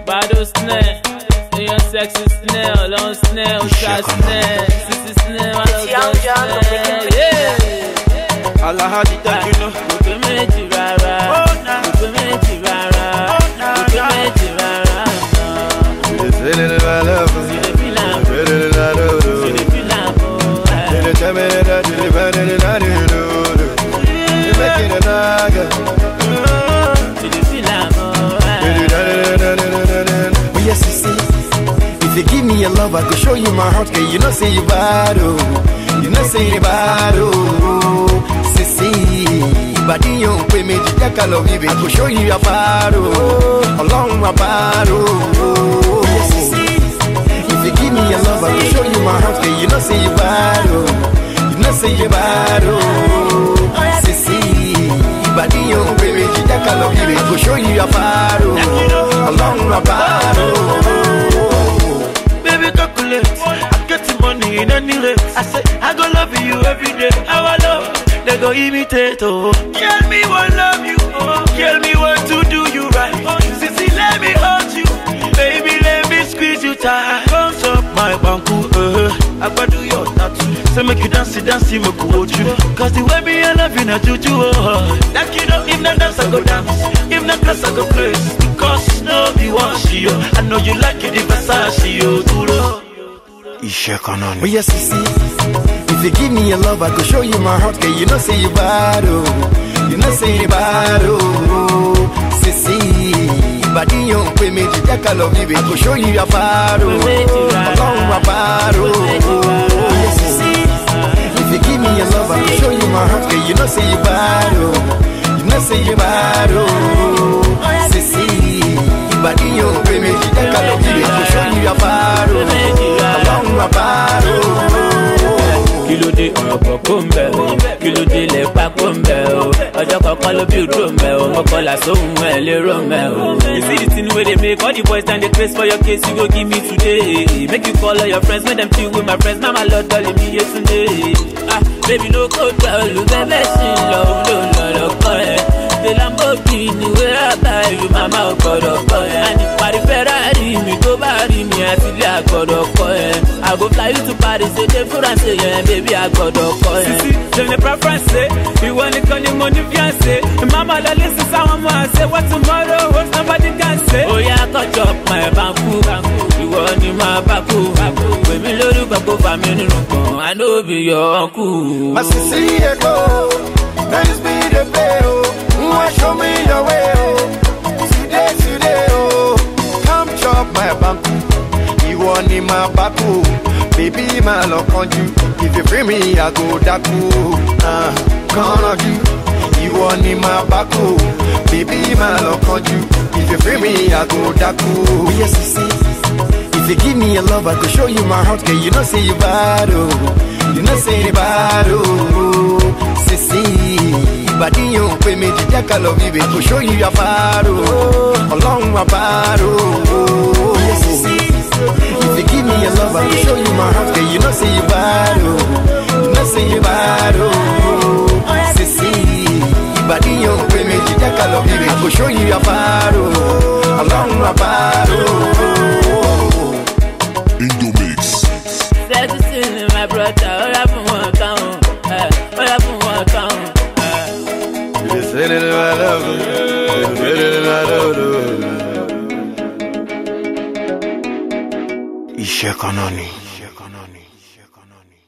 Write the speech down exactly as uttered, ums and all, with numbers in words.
Bado snare, your sexy snare, long snare, shot snare, sissy snare, I love snare, yeah. Allah had it that you know. Look at me, Jirara. Look at me, Jirara. Look at me, Jirara. See the love, see the feeling, see the love, see the feeling, see the time that you live in the night, you make it a naga. See the feeling, oh yes, you see. If you give me your love, I could show you my heart. Cause you know say you bad, oh. You know say you bad, oh. Body you pay me to take a love you. I could show you your bad, oh. Along my bad, oh. Yes, you see. If you give me your love, I could show you my heart. Cause you know say you bad, oh. You know say you bad, oh. Sissy, body you pay me to take a love you. I could show you your bad, oh. Along my bad, oh. Baby, calculate. I get the money in any rate. I say I go love you every day. Our love, they go imitate. Oh, tell me what love you. Oh, tell me what to do you right. Oh, Sissy, let me hold you. Baby, let me squeeze you tight. Bounce up my banku. Uh, I go do your tattoo. Say make you dance, dance, make you hold you. Cause the way me I love you, not juju. Oh, like you know, if not dance I go dance, if not class I go crazy. Cause no be one she. I know you like it, the Versace. Oh, duro. Oh yes, you see. If you give me your love, I could show you my heart. Cause you know say you bad, oh. You know say you bad, oh. Sissy, body you pay me to take a love you. I could show you your bad, oh. Along my bad, oh. Yes, you see. If you give me your love, I could show you my heart. Cause you know say you bad, oh. You know say you bad, oh. Sissy, body you pay me to take a love you. I could show you your bad, oh. Along my bad, oh. Kilo de ọ̀rọ̀ kò ń bẹ̀ o, kilo de lè pa kò ń bẹ̀ o. Ọjọ́ kọ̀ọ̀kan ló bí òdúró mẹ́ o, mo kọ́ la sóhun ẹ̀ lérò mẹ́ o. You see the thing wey dey make all the boys stand dey craze for your case, you go give me today. Make you call all your friends, make them chill with my friends. Mama lord dolly mi yetunde. Ah, baby no go pẹ̀lú bẹ́bẹ̀ sí lọ, òun ló lọ lọ́kọ́ ẹ̀. The Lamborghini wey I buy you, mama ò gbọ́dọ̀ kọ́ ẹ̀. And if I Ferrari mi tó bá rí mi àti ilé àgbọ̀dọ̀ kọ́ ẹ̀. I go fly you to Paris, say dey France, yeah, baby I gbọ́dọ̀ kọ́ ẹ̀. Sisi, je n'ai pas français, ìwọ nìkan ni mo ní fiancé. Mama lọ lé sísá wọn mọ̀ ẹ́ say what tomorrow, what somebody can say. Oh yeah, cut up my banku, ìwọ ni máa bá kú. Pèmí lórúkọ kó fà mí nínú kan, I no be your uncle. My Sissy, go, nice be the pay, oh. Show me your way, oh. Today, today, oh. Come chop my banku. You want in my baku. Baby, my love on you. If you free me, I go daku. Uh, gonna do. You want in my baku. Baby, my love on you. If you free me, I go daku. Yes, you see. If you give me your love, I could show you my heart. Cause you know say you bad, oh. You know say you bad, oh. Sissy, body you pay me to take a love you. I could show you your bad, oh. Along my bad, oh. Yes, you see. If you give me your love, I could show you my heart. Cause you know say you bad, oh. You know say you bad, oh. Sissy, body you pay me to take a love you. I could show you your bad, oh. Along my bad, oh. Indomix. Sexy in my brother, all up in one count, all up in one count. You say that I love you, you say that I love you. Ishe Kanani.